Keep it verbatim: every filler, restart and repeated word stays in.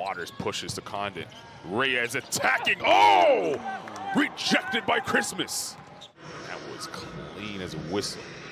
Waters pushes to Condon. Reyes attacking. Oh! Rejected by Christmas. That was clean as a whistle.